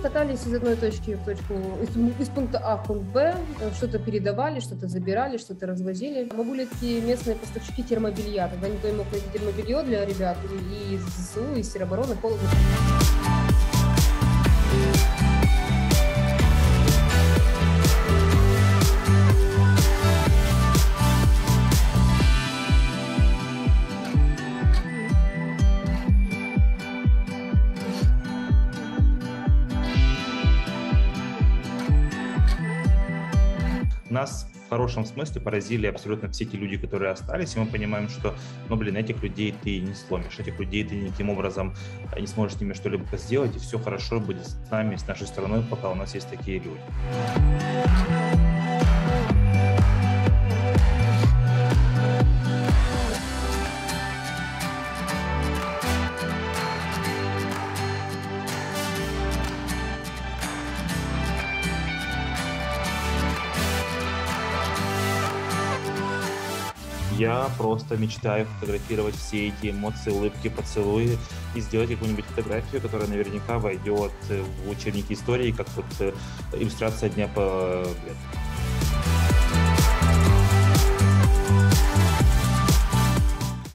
катались из одной точки в точку, из пункта А в пункт Б, что-то передавали, что-то забирали, что-то развозили. Мы были такие местные поставщики термобелья, тогда никто не мог найти термобелье для ребят, и из ЗСУ, и из теробороны холодно. Нас в хорошем смысле поразили абсолютно все те люди, которые остались, и мы понимаем, что, этих людей ты не сломишь, этих людей ты никаким образом не сможешь с ними что-либо сделать, и все хорошо будет с нами, с нашей страной, пока у нас есть такие люди. Я просто мечтаю фотографировать все эти эмоции, улыбки, поцелуи и сделать какую-нибудь фотографию, которая наверняка войдет в учебники истории, как иллюстрация Дня Победы.